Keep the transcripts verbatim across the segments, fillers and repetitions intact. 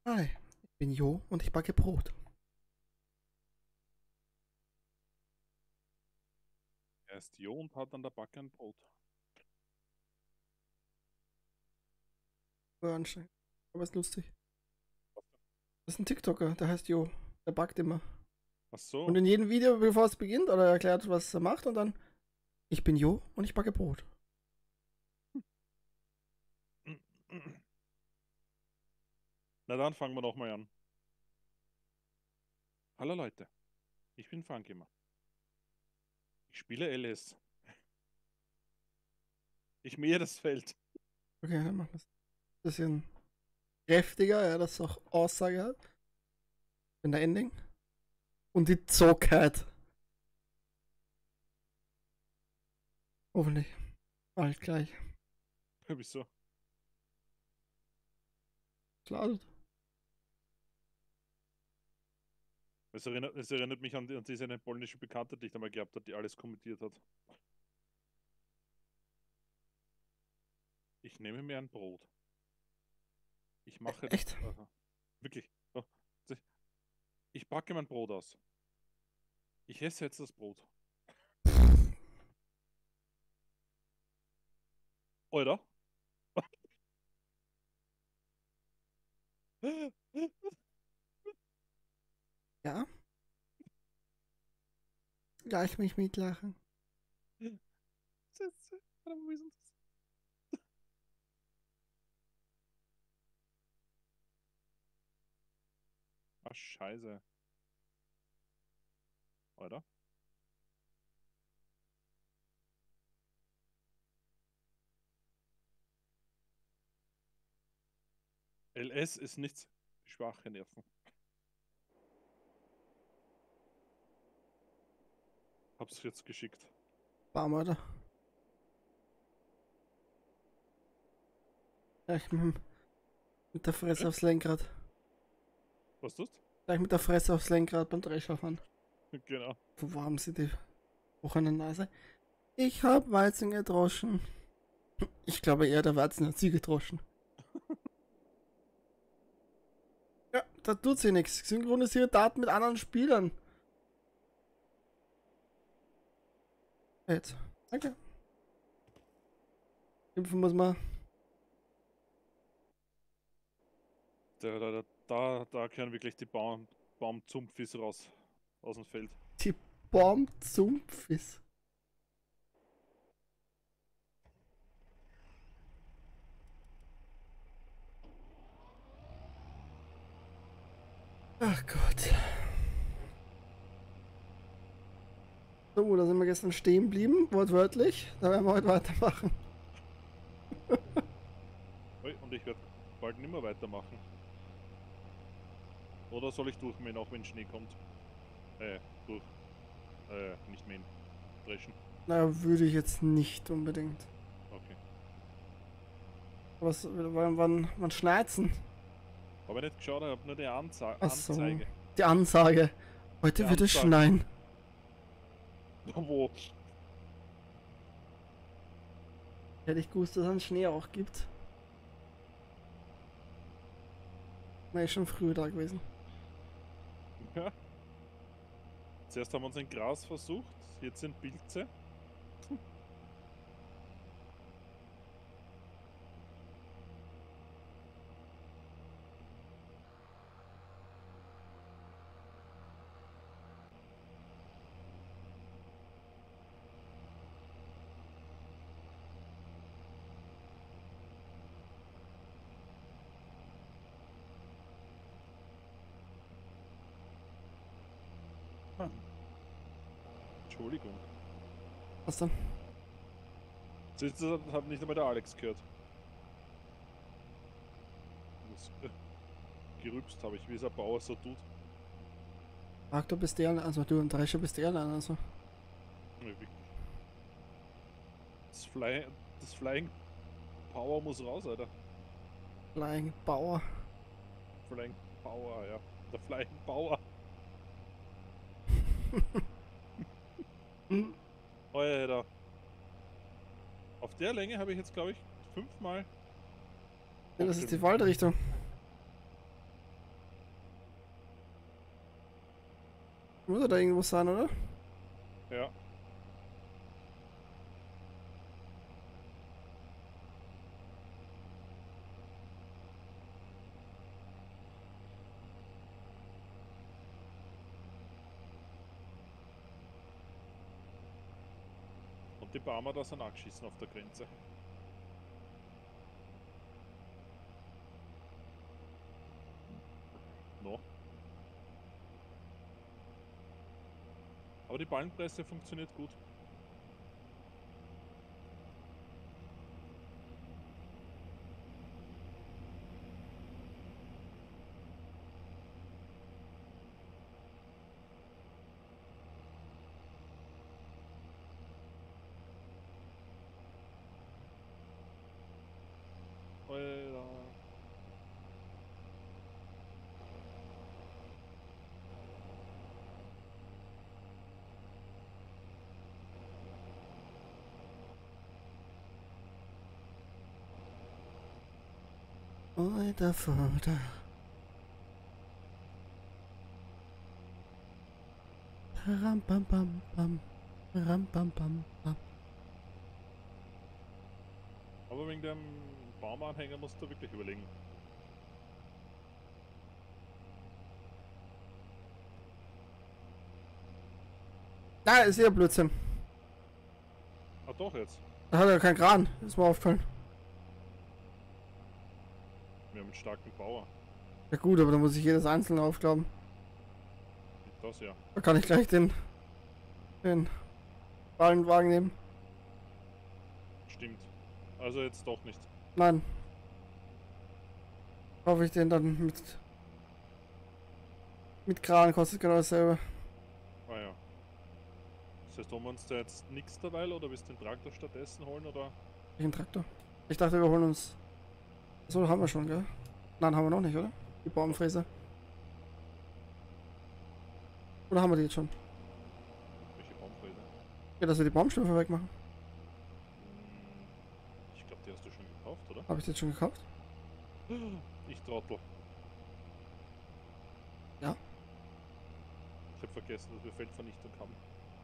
Hi, ich bin Jo und ich backe Brot. Er ist Jo und hat an der Backe ein Brot. War anstrengend. Aber ist lustig. Das ist ein TikToker, der heißt Jo. Der backt immer. Ach Und so. in jedem Video, bevor es beginnt, oder er erklärt, was er macht, und dann, ich bin Jo und ich backe Brot. Na dann fangen wir doch mal an. Hallo Leute, ich bin Funkimer. Ich spiele L S. Ich mähe das Feld. Okay, dann machen wir es. Bisschen kräftiger, ja, dass es auch Aussage hat. In der Ending. Und die Zogheit. Hoffentlich. Bald gleich. Wieso? Klar. Es erinnert, es erinnert mich an, die, an diese eine polnische Bekannte, die ich einmal gehabt habe, die alles kommentiert hat. Ich nehme mir ein Brot. Ich mache das. Echt? Aha. Wirklich. So. Ich backe mein Brot aus. Ich esse jetzt das Brot. Oder? Ja? Gleich mich mitlachen. Warte, wo ist denn das? Ach, scheiße. Oder? L S ist nichts. Schwache Nerven. Hab's jetzt geschickt. Bam, oder? Gleich mit, mit der Fresse Bitte? aufs Lenkrad. Was tust? Gleich mit der Fresse aufs Lenkrad beim Drescher fahren. Genau. Wo haben sie die Woche Nase? Ich hab Weizen gedroschen. Ich glaube eher, der Weizen hat sie gedroschen. Ja, da tut sie nichts. Synchronisiere Daten mit anderen Spielern. Jetzt. Danke. Impfen muss man. Da, da, da, da, da können wirklich die Baum, Baumzumpfis raus aus dem Feld. Die Bomb zum Pfiss. Ach Gott. So, da sind wir gestern stehen geblieben, wortwörtlich. Da werden wir heute weitermachen. Ui, und ich werde bald nicht mehr weitermachen. Oder soll ich durchmähen, auch wenn Schnee kommt? Äh, durch. Äh, nicht mähen. Dreschen. Na, würde ich jetzt nicht unbedingt. Okay. Was, wann, wann, wann schneit's? Habe ich nicht geschaut, ich habe nur die Anza Achso. Anzeige. Die Ansage. Die Heute wird es Ansage. schneien. Wo? Hätte ich gewusst, dass es einen Schnee auch gibt. Wäre ich schon früher da gewesen. Ja. Zuerst haben wir uns in Gras versucht, jetzt sind Pilze. Ah, Entschuldigung. Was dann? Das hat nicht einmal der Alex gehört. Das, äh, gerübst habe ich, wie es ein Bauer so tut. Frag du bist der, also du und Drescher bist der, also. Ja, wirklich. Das, Fly, das Flying Power muss raus, Alter. Flying Bauer. Flying Power, ja. Der Flying Power. Hm. Alter. Auf der Länge habe ich jetzt, glaube ich, fünfmal Ja, das ist die hochgenommen. Waldrichtung. Muss er da irgendwo sein, oder? Ja. Und die Barmer da sind angeschissen auf der Grenze. No. Aber die Ballenpresse funktioniert gut. Alter. Alter Vater. Ram pam pam pam. Ram pam pam pam. Aber wegen dem Baumanhänger musst du wirklich überlegen. Da ist ja Blödsinn. Ah doch jetzt. Da hat er keinen Kran. Ist mir aufgefallen. Wir haben einen starken Bauer. Ja gut, aber da muss ich jedes einzelne aufklappen. Das ja. Da kann ich gleich den, den Ballenwagen nehmen. Stimmt. Also jetzt doch nicht. Nein. Kaufe ich den dann mit mit Kran, kostet genau dasselbe. Ah ja. Das heißt, haben wir uns da jetzt nichts dabei oder willst du den Traktor stattdessen holen oder? Welchen Traktor? Ich dachte, wir holen uns. So haben wir schon, gell? Nein, haben wir noch nicht, oder? Die Baumfräse. Oder haben wir die jetzt schon? Welche Baumfräse? Ja, dass wir die Baumstämme wegmachen. Hm, ich glaube, die hast du schon gekauft, oder? Habe ich die jetzt schon gekauft? Ich Trottel. Ja. Ich habe vergessen, dass wir Feldvernichtung haben.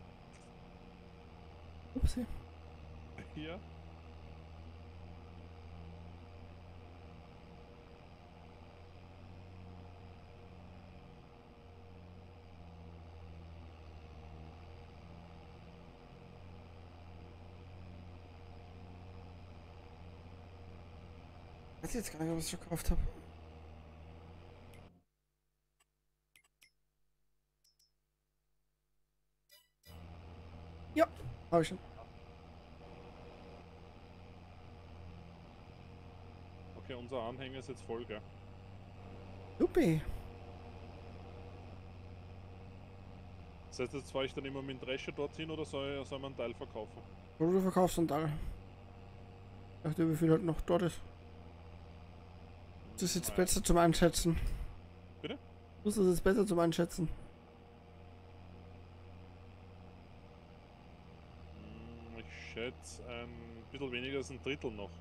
Upsi. Ja. Ich weiß jetzt gar nicht, was ich gekauft habe. Ja, habe ich schon. Okay, unser Anhänger ist jetzt voll, gell? Juppie. Das heißt, jetzt fahre ich dann immer mit dem Drescher dorthin oder soll, soll man einen Teil verkaufen? Oder du verkaufst einen Teil. Ich dachte, wie viel halt noch dort ist. Das ist jetzt Naja. besser zum Einschätzen. Bitte? Das ist jetzt besser zum Einschätzen. Hm, Ich schätze ein bisschen weniger als ein Drittel noch.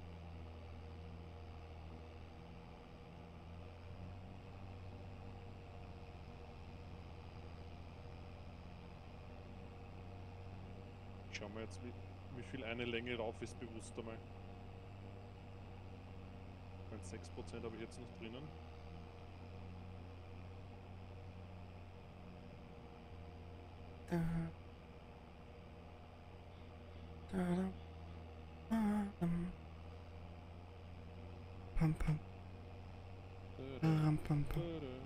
Schauen wir jetzt, wie, wie viel eine Länge rauf ist, bewusst einmal. sechs Prozent habe ich jetzt noch drinnen. Da. Da, da. Pam, pam. Pam, pam. Ram, pam, pam.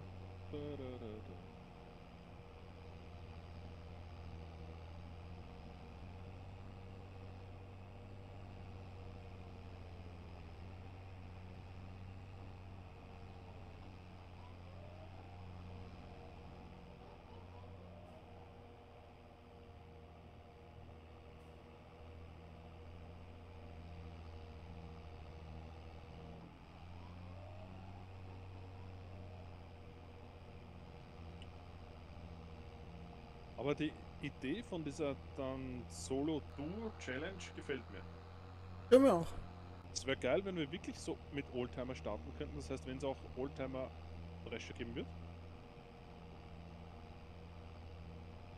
Aber die Idee von dieser dann Solo-Duo-Challenge gefällt mir. Ja, mir auch. Es wäre geil, wenn wir wirklich so mit Oldtimer starten könnten. Das heißt, wenn es auch Oldtimer-Drescher geben wird.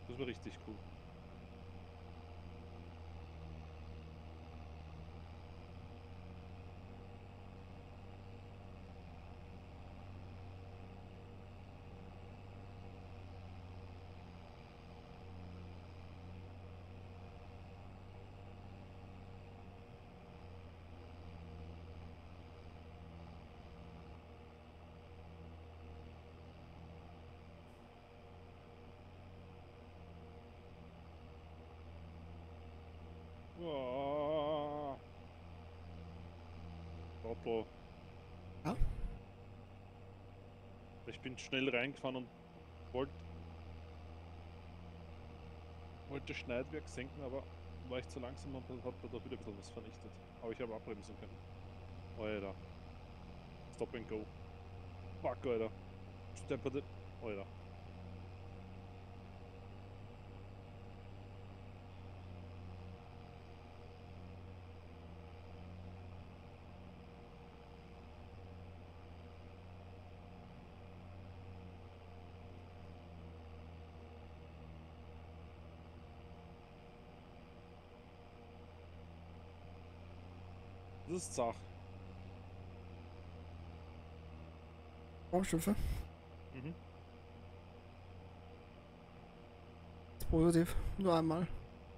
Das war richtig cool. Oh, Trottel. Ja? Ich bin schnell reingefahren und wollte wollte Schneidwerk senken, aber war ich zu langsam und dann hat er doch wieder ein bisschen was vernichtet. Aber ich habe abbremsen können. Alter. Stop and go. Fuck, Alter. Stepperte. Alter. Das ist Zach. Baustoffe. Mhm. Das ist positiv. Nur einmal.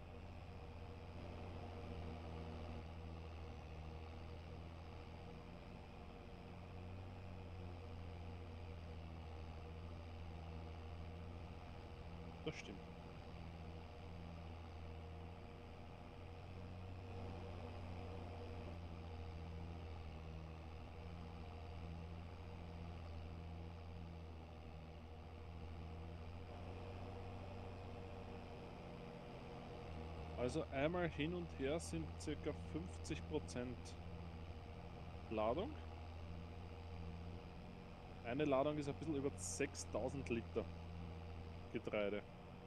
Das stimmt. Also einmal hin und her sind ca. fünfzig Prozent Ladung. Eine Ladung ist ein bisschen über sechstausend Liter Getreide.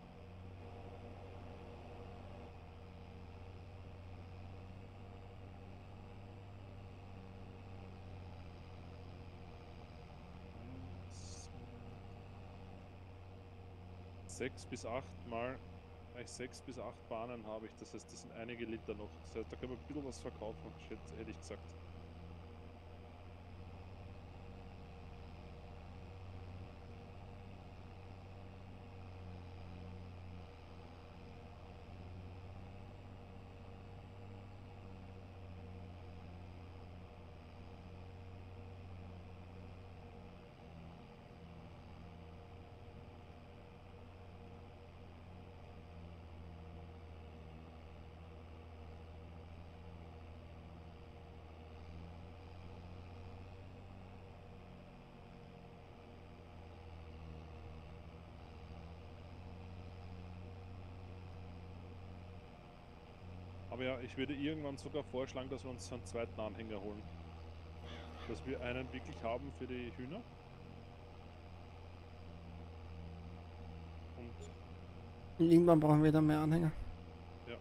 Sechs bis acht Mal, weil ich sechs bis acht Bahnen habe ich, das heißt, das sind einige Liter noch. Das heißt, da können wir ein bisschen was verkaufen, schätze- hätte ich gesagt. Aber ja, ich würde irgendwann sogar vorschlagen, dass wir uns einen zweiten Anhänger holen. Dass wir einen wirklich haben für die Hühner. Und Und irgendwann brauchen wir dann mehr Anhänger. ja.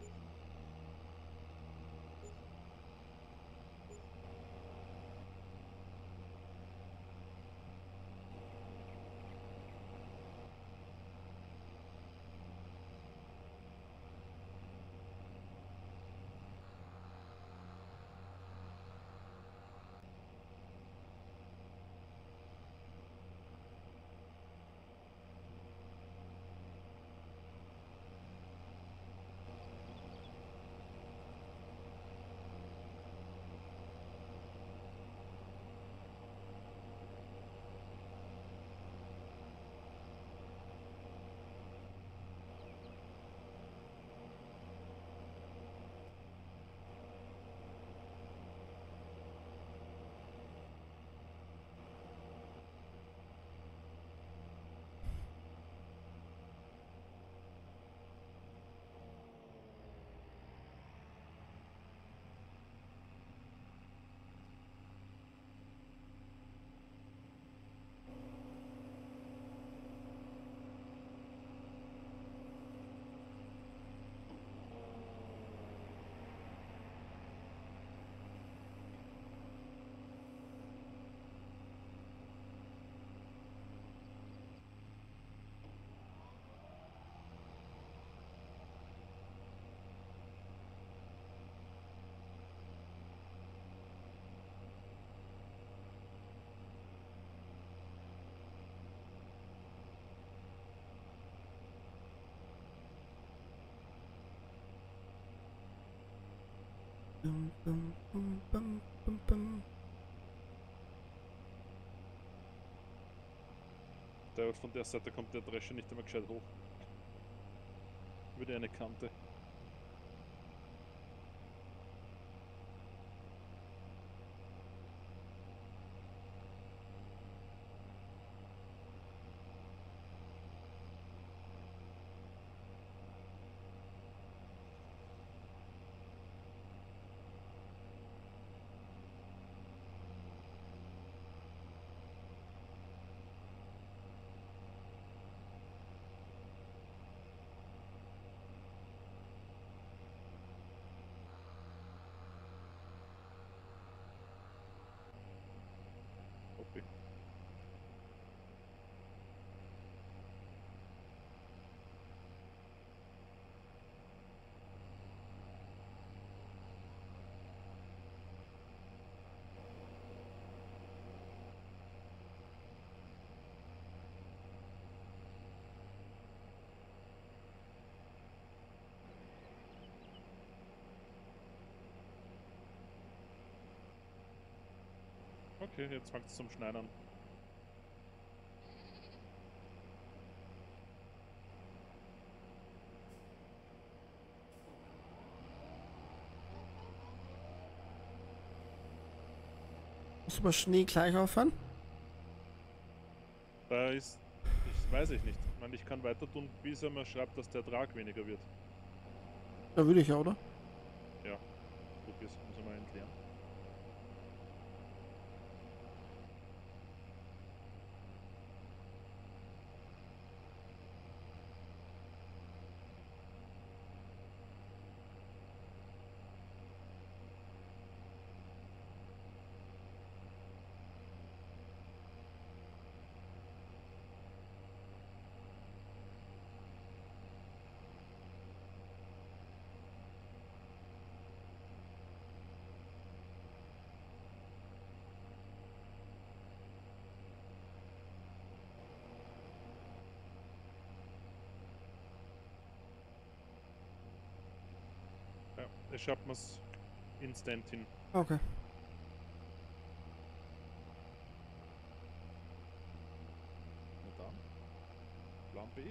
Bum, bum, bum, bum, bum, bum. Der, von der Seite kommt der Drescher nicht einmal gescheit hoch. Über eine Kante. Okay. Okay, jetzt fängt es zum Schneien an. Muss man Schnee gleich auffahren? Da ist. Ich weiß ich nicht. Ich meine, ich kann weiter tun, bis er mir schreibt, dass der Ertrag weniger wird. Da würde ich ja, oder? Ja, gut, jetzt muss ich mal entleeren. Ja, ich schreibt mir's instant hin. Okay. Na dann. Plan B.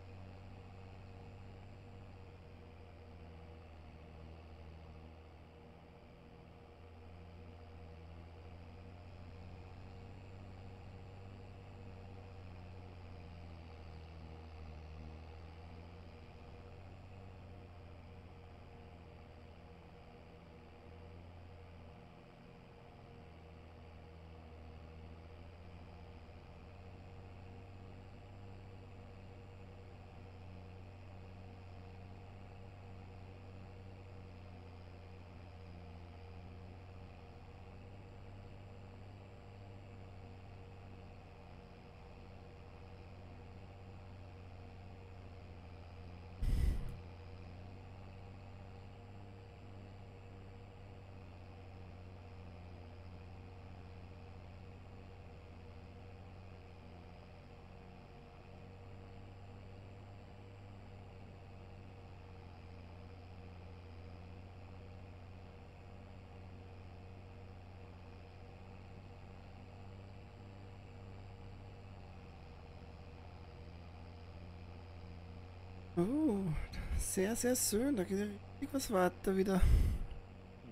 Oh, sehr, sehr schön. Da geht ja richtig was weiter wieder. Mhm.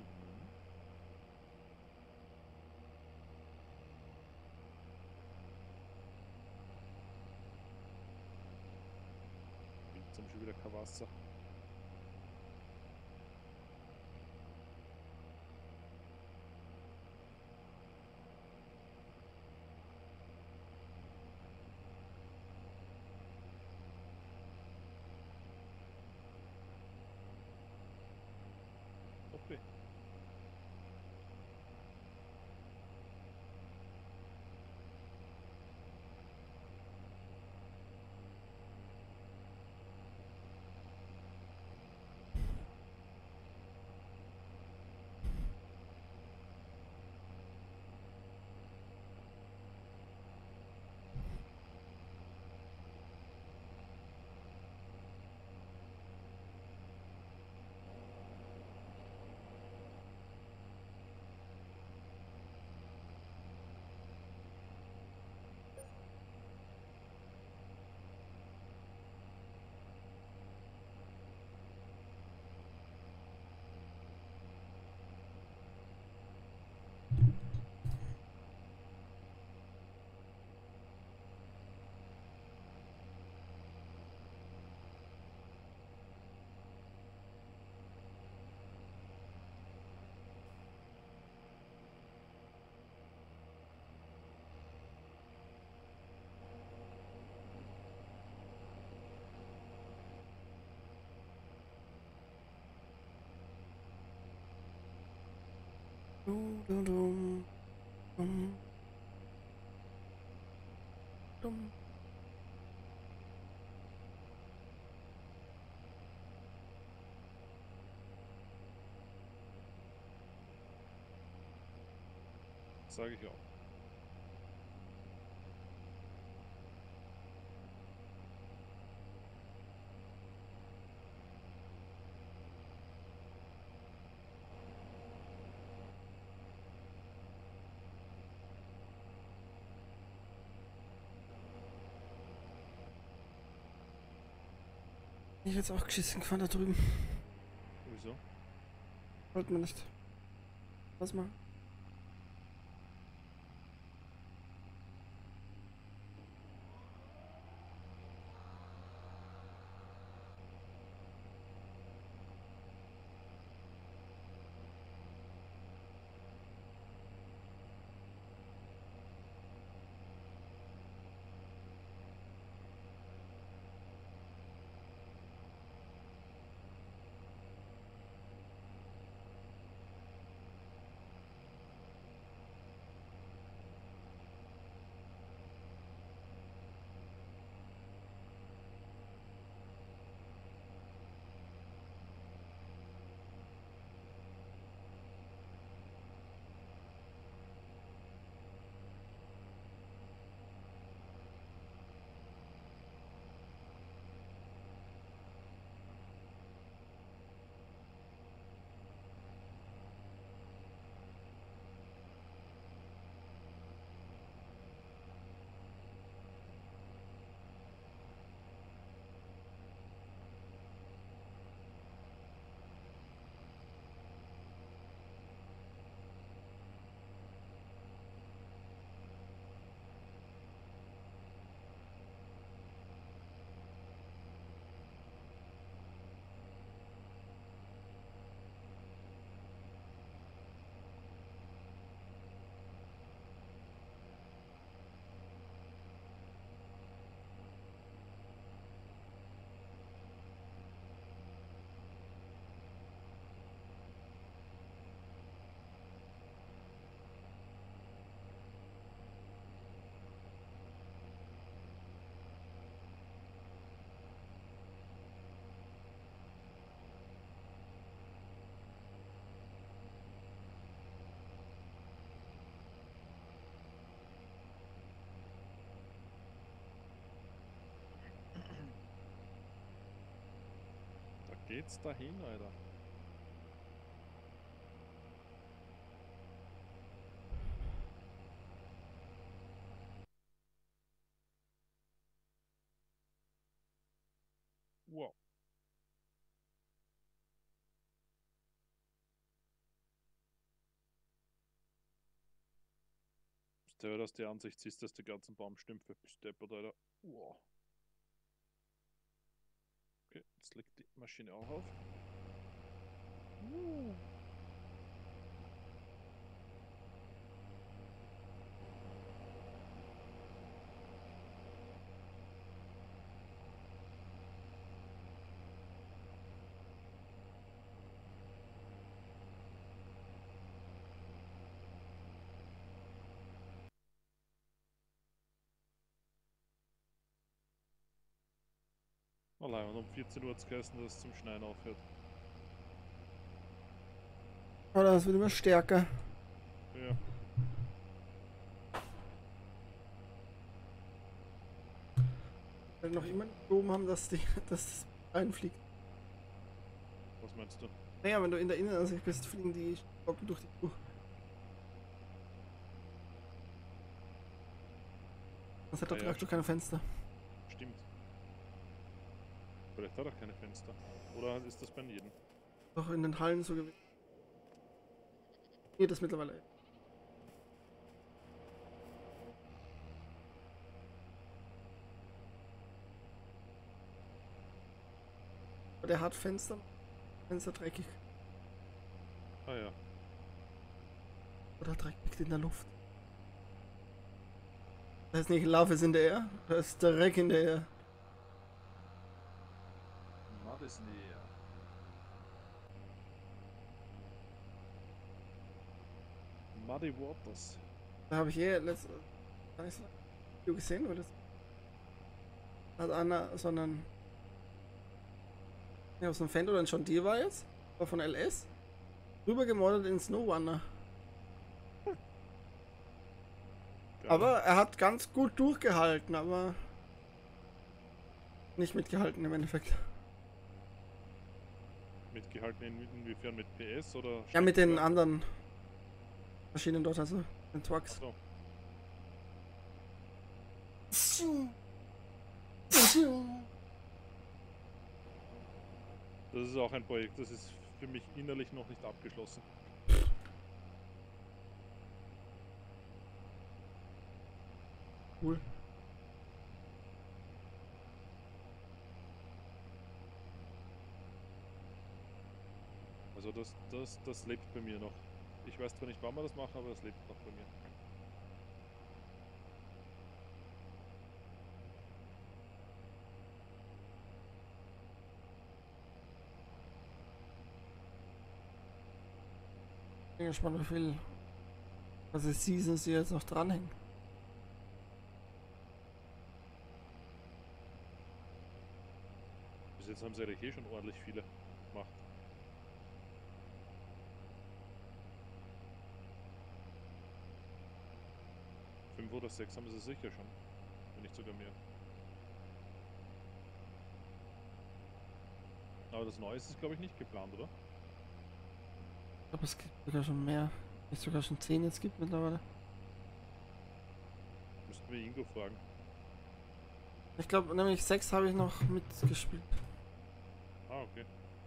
Jetzt haben wir schon wieder kein Wasser. Okay. Dum, dum, dum, dum, dum. Sage ich auch. Ich jetzt auch geschissen gefahren da drüben. Wieso? Wollte man nicht. Was mal? Da geht's dahin, Alter. Wow. Bist du, dass die Ansicht siehst, dass die ganzen Baumstümpfe bist deppert, Alter. Wow. Okay, jetzt liegt die Maschine auch auf. Uh. Allein und um vierzehn Uhr hat es geheißen, dass es zum Schneien aufhört. Oder das wird immer stärker. Ja. Weil noch immer nicht oben haben, dass die dass das reinfliegt. Was meinst du? Naja, wenn du in der Innenansicht bist, fliegen die Stocken durch die Kuh. Sonst hat der Ah ja, Traktor keine Fenster. Stimmt. Vielleicht hat er keine Fenster. Oder ist das bei jedem? Doch in den Hallen so gewesen. Nee, das mittlerweile. Aber der hat Fenster. Fenster dreckig. Ah ja. Oder Dreck liegt in der Luft. Da ist nicht Love is in the air, da ist Dreck in der Air. Mud is in the air. Muddy Waters. Da habe ich eh letztes gar nicht so lange Video gesehen, weil das hat einer so einen ja, so ein Fan oder ein John Deere war jetzt, war von L S, rüber gemoddet in Snow Runner. Geil. Aber er hat ganz gut durchgehalten, aber nicht mitgehalten im Endeffekt. Mitgehalten in, inwiefern mit P S oder? Ja, mit den Streckenwagen? anderen Maschinen dort, also den Trucks. So. Das ist auch ein Projekt, das ist für mich innerlich noch nicht abgeschlossen. Cool. Also das, das, das lebt bei mir noch. Ich weiß zwar nicht, wann wir das machen, aber das lebt noch bei mir. Ich bin gespannt, wie viel was die Seasons hier jetzt noch dranhängen. Bis jetzt haben sie eigentlich eh schon ordentlich viele gemacht. Fünf oder sechs haben sie sicher schon. Wenn nicht sogar mehr. Aber das Neue ist, glaube ich, nicht geplant, oder? Ich glaube, es gibt sogar schon mehr. Es sogar schon zehn jetzt gibt mittlerweile. Müssten wir Ingo fragen. Ich glaube, nämlich sechs habe ich noch mitgespielt. Ah, okay.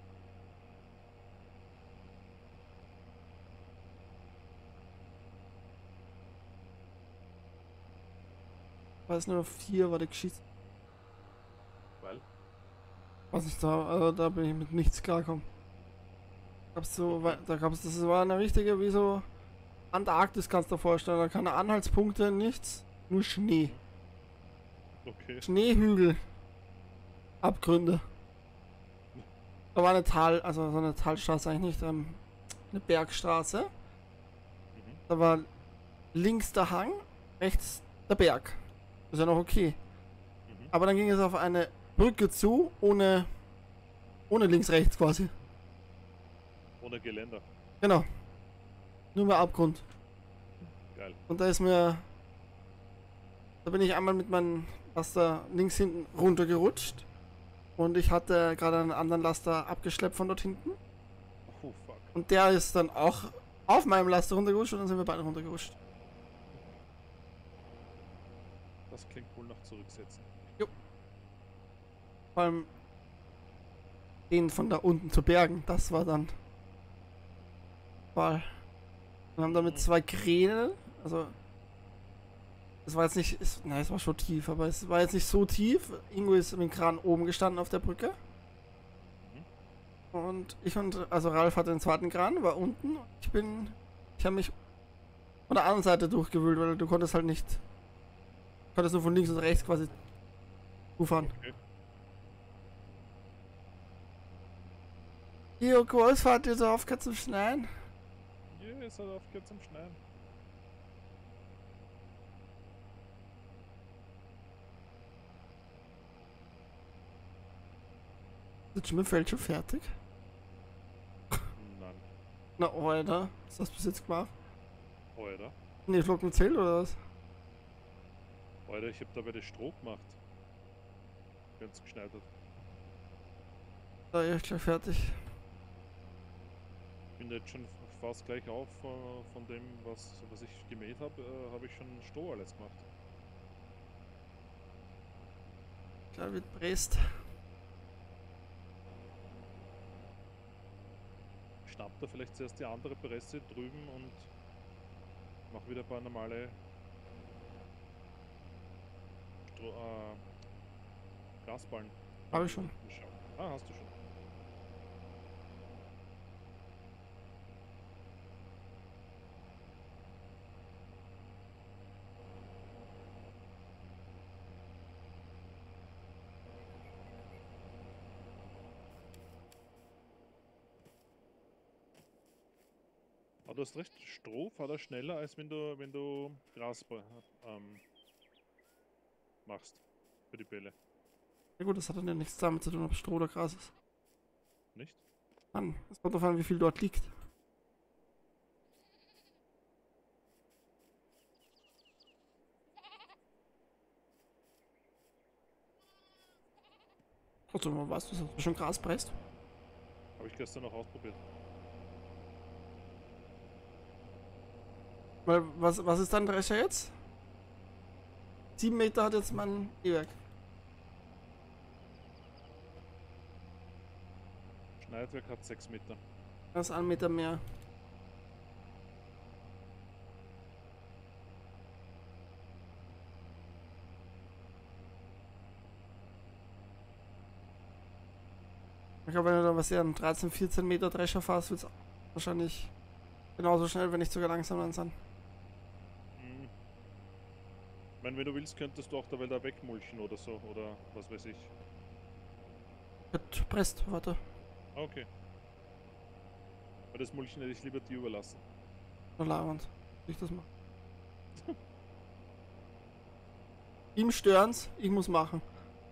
Ich weiß nur, vier war der geschissen. Weil? Was ich da, also da bin ich mit nichts klargekommen. Gab's so, wei- da gab es, das war eine richtige, wie so Antarktis kannst du dir vorstellen, da keine Anhaltspunkte, nichts, nur Schnee. Okay. Schneehügel. Abgründe. Da war eine Tal, also so eine Talstraße eigentlich nicht, ähm, eine Bergstraße. Mhm. Da war links der Hang, rechts der Berg. Ist ja noch okay. Mhm. Aber dann ging es auf eine Brücke zu, ohne, ohne links, rechts quasi. Ohne Geländer. Genau. Nur mehr Abgrund. Geil. Und da ist mir, da bin ich einmal mit meinem Laster links hinten runtergerutscht. Und ich hatte gerade einen anderen Laster abgeschleppt von dort hinten. Oh fuck. Und der ist dann auch auf meinem Laster runtergerutscht und dann sind wir beide runtergerutscht. Das klingt wohl nach Zurücksetzen. Vor allem den von da unten zu bergen, das war dann Fall. Wir haben da mit zwei Kränen, also es war jetzt nicht, es, nein, es war schon tief, aber es war jetzt nicht so tief. Ingo ist mit dem Kran oben gestanden auf der Brücke. Und ich und, also Ralf hatte den zweiten Kran, war unten. Ich bin, ich habe mich von der anderen Seite durchgewühlt, weil du konntest halt nicht, konntest nur von links und rechts quasi zufahren. Okay. Hier, Groß, fahrt ihr so aufgehört zum Schneien? Ja, es hat aufgehört zum Schneien. Ist schon mit Feld schon fertig? Nein. Na, Alter, was hast du bis jetzt gemacht? Alter. Ne, Flocken zählt oder was? Alter, ich hab dabei das Stroh gemacht. Wenn es geschneit hat. Da ist gleich fertig. Bin jetzt schon fast gleich auf äh, von dem, was, was ich gemäht habe, äh, habe ich schon Stroh alles gemacht. Klar wird Brest. Schnapp da vielleicht zuerst die andere Presse drüben und mach wieder ein paar normale Stro äh, Gasballen. Habe ich schon. Schau. Ah, hast du schon. Aber du hast recht, Stroh fährt er schneller, als wenn du, wenn du Gras ähm, machst für die Bälle. Ja gut, das hat dann ja nichts damit zu tun, ob Stroh oder Gras ist. Nicht? Mann, es kommt darauf an, wie viel dort liegt. Trotzdem, man weiß, dass du schon Gras presst. Habe ich gestern noch ausprobiert. Weil, was, was ist dann Drescher jetzt? Sieben Meter hat jetzt mein E-Werk. Schneidwerk hat sechs Meter. Das ist ein Meter mehr. Ich glaube, wenn du da was eher einen dreizehn, vierzehn Meter Drescher fährst, wird es wahrscheinlich genauso schnell, wenn nicht sogar langsamer sein. Hm. Ich meine, wenn du willst, könntest du auch da Wälder wegmulchen oder so, oder was weiß ich. Wird presst, warte. Ah, okay. Weil das Mulchen hätte ich lieber dir überlassen. Na labernd. Ich das mal. Ihm stören's, ich muss machen.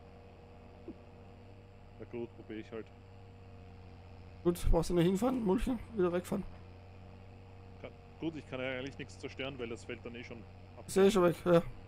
Na gut, probiere ich halt. Gut, brauchst du nur hinfahren, mulchen, wieder wegfahren. Kann, gut, ich kann ja eigentlich nichts zerstören, weil das fällt dann eh schon ab. Ist ja eh schon weg, ja.